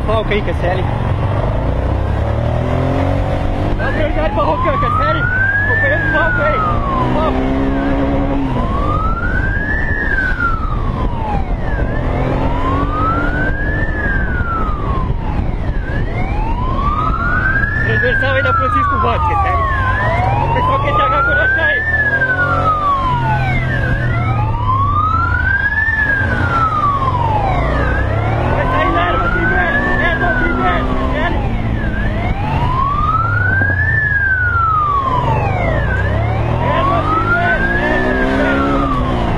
falca aí, Casselli. Dá prioridade pra Rocan, Casselli. Acompanhando o falco aí. Falco. Transversal aí da Francisco Vodka, sério? O pessoal quer chegar por achar aí. Vai sair na erva primeiro, sério? Erva primeiro.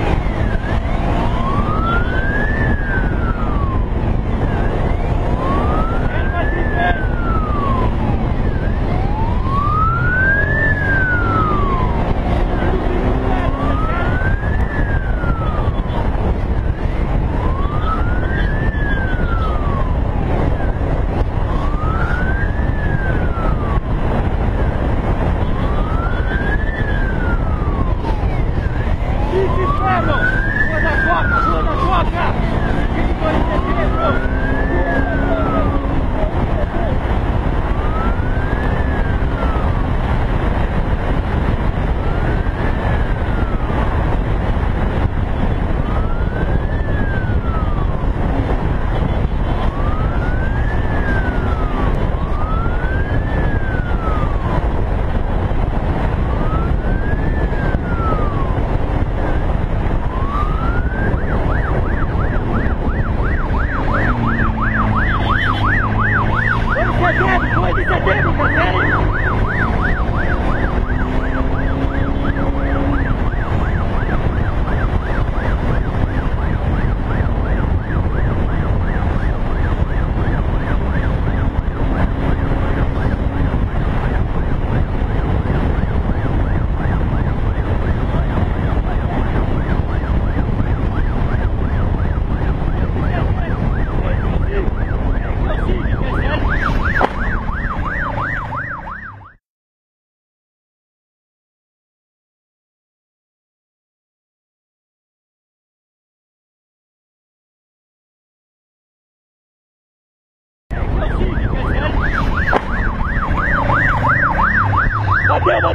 Bateu!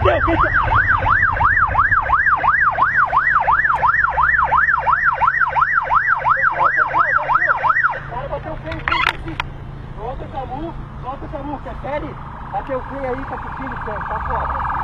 Cara, bateu o freio aqui. Volta o Samu, Casselli. Bateu o freio aí, tá curtindo, tá foda.